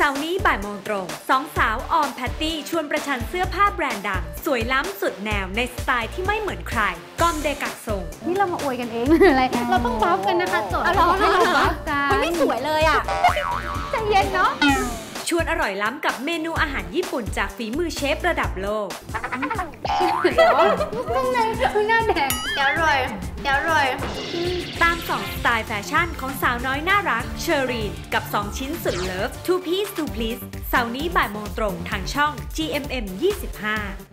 เสาร์นี้บ่ายโมงตรงสองสาวออมแพตตี้ชวนประชันเสื้อผ้าแบรนด์ดังสวยล้ำสุดแนวในสไตล์ที่ไม่เหมือนใครก้อมเดกักทรงนี่เรามาอวยกันเองหรืออะไร เราต้องบัฟกันนะคะโจทย์เราให้เราบัฟกันมันไม่สวยเลยอ่ะใจเย็นเนาะชวนอร่อยล้ำกับเมนูอาหารญี่ปุ่นจากฝีมือเชฟระดับโลกข้างในหน้าแดงเดี๋ยวอร่อยตาม2สไตล์แฟชั่นของสาวน้อยน่ารักเชอรีนกับ2ชิ้นสุดเลิฟ Two Piece Two Please เสาร์นี้บ่ายโมงตรงทางช่อง GMM 25